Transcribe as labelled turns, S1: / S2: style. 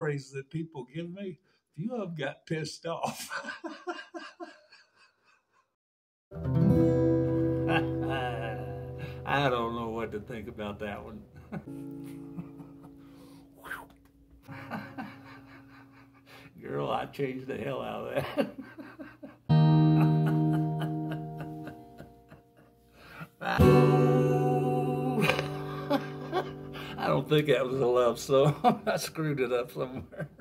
S1: praise that people give me, few of them got pissed off. I don't know what to think about that one. Girl, I changed the hell out of that. I don't think that was a love song. I screwed it up somewhere.